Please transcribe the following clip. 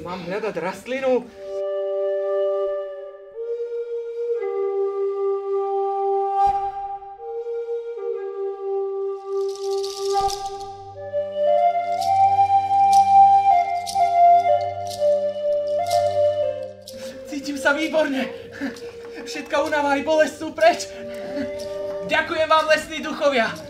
Mám hľadať rastlinu? Cítim sa výborne. Všetká únava aj bolesť sú preč. Ďakujem vám, lesní duchovia.